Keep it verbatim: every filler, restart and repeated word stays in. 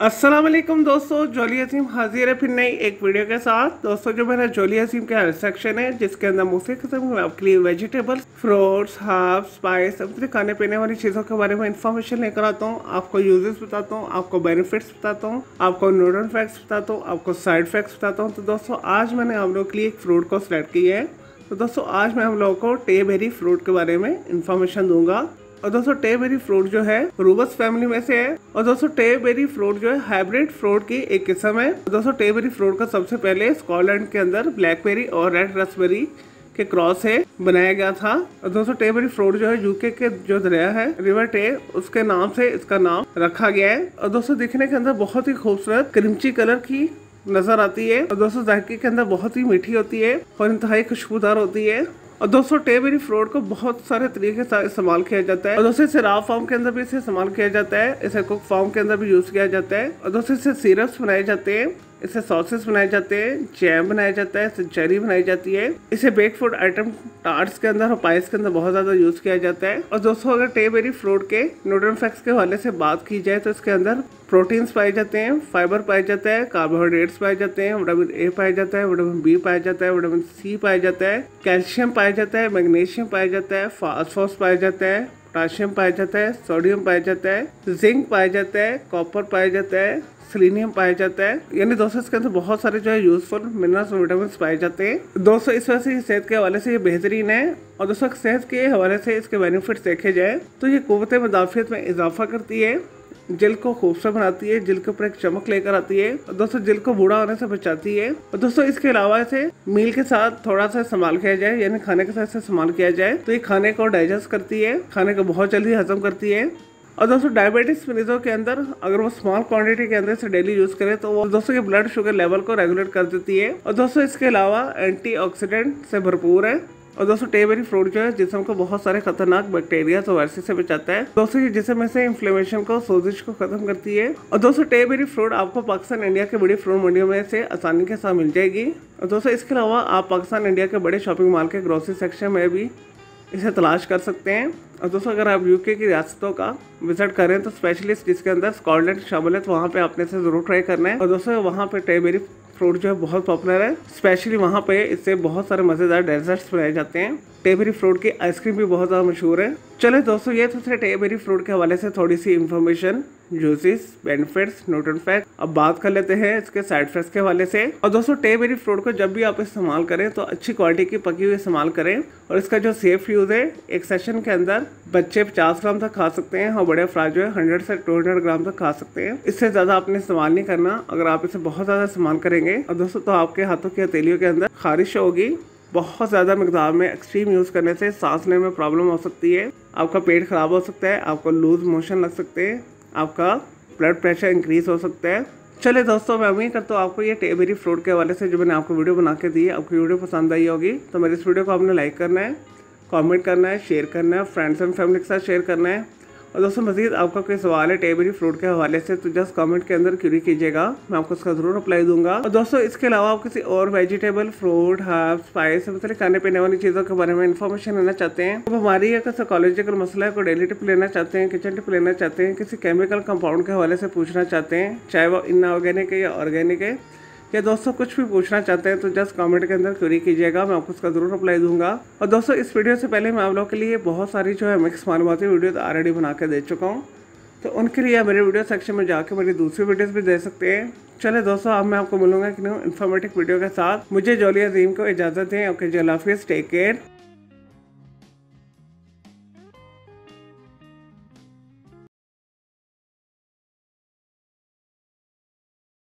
अस्सलाम वालेकुम दोस्तों, जोली अजीम हाजिर है फिर नई एक वीडियो के साथ। दोस्तों जो मेरा जोली अजीम का सेक्शन है जिसके अंदर मुख्तलिफ किस्म के आपके लिए वेजिटेबल्स, फ्रूट्स, हर्ब्स, स्पाइस, अपने खाने पीने वाली चीज़ों के बारे में इंफॉर्मेशन लेकर आता हूँ। आपको यूजेस बताता हूँ, आपको बेनिफिट्स बताता हूँ, आपको न्यूट्रल फैक्ट्स बताता हूँ, आपको साइड फैक्ट्स बताता हूँ। तो दोस्तों आज मैंने आप लोगों के लिए एक फ्रूट को सिलेक्ट किया है। तो दोस्तों आज मैं हम लोगों को टेबेरी फ्रूट के बारे में इंफॉर्मेशन दूंगा। और दोस्तों टेबेरी फ्रूट जो है रूबस फैमिली में से है। और दोस्तों टेबेरी फ्रूट जो है हाइब्रिड फ्रूट की एक किस्म है। दोस्तों टेबेरी फ्रूट का सबसे पहले स्कॉटलैंड के अंदर ब्लैकबेरी और रेड रसबेरी के क्रॉस से बनाया गया था। और दोस्तों टेबेरी फ्रूट जो है यूके के जो दरिया है रिवर टे उसके नाम से इसका नाम रखा गया है। और दोस्तों दिखने के अंदर बहुत ही खूबसूरत क्रीमची कलर की नजर आती है। और दोस्तों जायके के अंदर बहुत ही मीठी होती है और इंतहाई खुशबूदार होती है। और दोस्तों टेबेरी फ्रूट को बहुत सारे तरीके से इस्तेमाल किया जाता है। और दोस्तों इसे रॉ फॉर्म के अंदर भी इसे इस्तेमाल किया जाता है, इसे कुक फॉर्म के अंदर भी यूज किया जाता है। और दोस्तों इससे सिरप्स बनाए जाते हैं, इससे सॉसेस बनाए जाते हैं, जैम बनाया जाता है, इससे चेरी बनाई जाती है। इसे बेक फूड आइटम टार्ट्स के अंदर और पाइस के अंदर बहुत ज्यादा यूज किया जाता है। और दोस्तों अगर टेबेरी फ्रूट के न्यूट्रिएंट फैक्ट्स के हवाले से बात की जाए तो इसके अंदर प्रोटीन्स पाए जाते हैं, फाइबर पाए जाता है, कार्बोहाइड्रेट्स पाए जाते हैं, विटामिन ए पाया जाता है, विटामिन बी पाया जाता है, विटामिन सी पाया जाता है, कैल्शियम पाया जाता है, मैग्नीशियम पाया जाता है, फास्फोरस पाया जाता है, पोटाशियम पाया जाता है, सोडियम पाया जाता है, जिंक पाया जाता है, कॉपर पाया जाता है, सेलेनियम पाया जाता है। यानी दोस्तों इसके अंदर बहुत सारे जो है यूजफुल मिनरल्स और विटामिन पाए जाते हैं। दोस्तों इस वजह से सेहत के हवाले से ये बेहतरीन है। और दोस्तों सेहत के हवाले से इसके बेनिफिट्स देखे जाए तो ये कुव्वत मुदाफियत में इजाफा करती है, जिल्द को खूबसूरत बनाती है, जिल्द के ऊपर एक चमक लेकर आती है। और दोस्तों जिल्द को बूढ़ा होने से बचाती है। और दोस्तों इसके अलावा इसे मील के साथ थोड़ा सा इस्तेमाल किया जाए, यानी खाने के साथ इसे इस्तेमाल किया जाए तो ये खाने को डाइजेस्ट करती है, खाने को बहुत जल्दी हजम करती है। और दोस्तों डायबिटीज मरीजों के अंदर अगर वो स्मॉल क्वांटिटी के अंदर से डेली यूज करे तो वो दोस्तों के ब्लड शुगर लेवल को रेगुलेट कर देती है। और दोस्तों इसके अलावा एंटीऑक्सीडेंट से भरपूर है। और दोस्तों टेबेरी फ्रूट जो है जिस्म को बहुत सारे खतरनाक बैक्टीरिया और वायरस से बचाता है। दोस्तों ये जिस्म में से इन्फ्लेमेशन को, सोजिश को खत्म करती है। और दोस्तों टेबेरी फ्रूट आपको पाकिस्तान इंडिया के बड़ी फ्रूट मंडियों में से आसानी के साथ मिल जाएगी। और दोस्तों इसके अलावा आप पाकिस्तान इंडिया के बड़े शॉपिंग मॉल के ग्रोसरी सेक्शन में भी इसे तलाश कर सकते हैं। और दोस्तों अगर आप यूके की रियासतों का विजिट करें तो स्पेशलिस्ट जिसके अंदर स्कॉटलैंड शामिल है तो वहाँ पे आपने इसे जरूर ट्राई करना है। और दोस्तों वहाँ पे टेबेरी फ्रूट जो है बहुत पॉपुलर है, स्पेशली वहाँ पे इससे बहुत सारे मज़ेदार डेजर्ट्स बनाए जाते हैं। टेबेरी फ्रूट की आइसक्रीम भी बहुत ज़्यादा मशहूर है। चले दोस्तों ये तो थे टेबेरी फ्रूट के हवाले से थोड़ी सी information, uses, benefits, nutrient fact. अब बात कर लेते हैं इसके साइड इफेक्ट्स के हवाले से। और दोस्तों टेबेरी फ्रूट को जब भी आप इस्तेमाल करें तो अच्छी क्वालिटी की पकी हुई इस्तेमाल करें। और इसका जो सेफ यूज़ है, एक सेशन के अंदर बच्चे पचास ग्राम तक खा सकते हैं और बड़े अफराद जो है हंड्रेड से टू हंड्रेड ग्राम तक खा सकते हैं। इससे ज़्यादा आपने इस्तेमाल नहीं करना। अगर आप इसे बहुत ज़्यादा इस्तेमाल करेंगे और दोस्तों तो आपके हाथों की हथेलियों के अंदर खारिश होगी। बहुत ज़्यादा मिकदार में एक्सट्रीम यूज़ करने से सांस लेने में प्रॉब्लम हो सकती है, आपका पेट खराब हो सकता है, आपको लूज मोशन लग सकते हैं, आपका ब्लड प्रेशर इंक्रीज हो सकता है। चले दोस्तों मैं उम्मीद करता हूँ आपको ये टेबेरी फ्रूट के हवाले से जो मैंने आपको वीडियो बना के दी है आपको वीडियो पसंद आई होगी। तो मेरे इस वीडियो को आपने लाइक करना है, कमेंट करना है, शेयर करना है, फ्रेंड्स एंड फैमिली के साथ शेयर करना है। और दोस्तों मजीद आपका कोई सवाल है टेबेरी फ्रूट के हवाले से तो जस्ट कमेंट के अंदर क्यूरी कीजिएगा, मैं आपको उसका जरूर रिप्लाई दूंगा। और दोस्तों इसके अलावा आप किसी और वेजिटेबल, फ्रूट, हर्ब, स्पाइस, मतलब खाने पीने वाली चीज़ों के बारे में इन्फॉर्मेशन लेना चाहते हैं, तो बीमारी या कोई साइकोलॉजिकल मसला है, कोई डेली टिप लेना चाहते हैं, किचन टिप लेना चाहते हैं, किसी केमिकल कंपाउंड के हवाले से पूछना चाहते हैं, चाहे वो इनऑर्गेनिक है या ऑर्गेनिक है, या दोस्तों कुछ भी पूछना चाहते हैं तो जस्ट कमेंट के अंदर क्वेरी कीजिएगा, मैं आपको उसका जरूर रिप्लाई दूंगा। और दोस्तों इस वीडियो से पहले मैं आप लोगों के लिए बहुत सारी जो है मिक्स मालूमाती वीडियो ऑलरेडी बना के दे चुका हूँ, तो उनके लिए मेरे वीडियो सेक्शन में जाके मेरी दूसरी वीडियोस भी दे सकते हैं। चले दोस्तों अब मैं आपको मिलूंगा कि न्यू इन्फॉर्मेटिव वीडियो के साथ। मुझे जोली अजीम को इजाज़त दें। ओके, अल्लाह हाफिज़, टेक केयर।